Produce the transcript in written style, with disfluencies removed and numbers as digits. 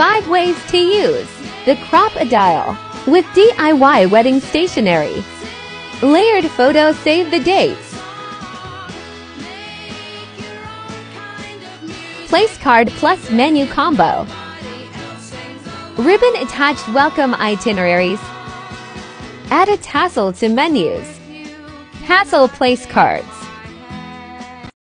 5 ways to use the Crop-a-dile with DIY wedding stationery. Layered photos save the dates. Place card plus menu combo. Ribbon attached welcome itineraries. Add a tassel to menus. Tassel place cards.